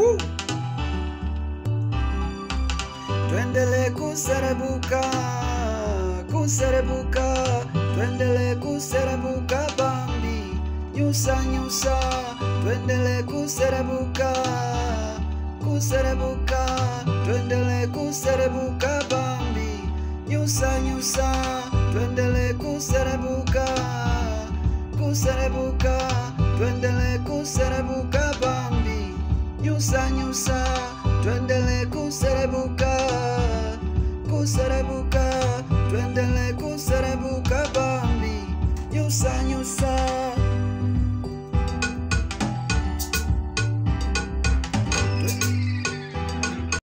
Twendele kuserebuka, kuserebuka, twendele kuserebuka Bambi, nyusa nyusa, twendele kuserebuka, kuserebuka, twendele kuserebuka Bambi, nyusa nyusa, twendele kuserebuka, kuserebuka, twendele kuserebuka Bambi, nyusa nyusa, twendele kuserebuka, kuserebuka, twendele kuserebuka Bambi, nyusa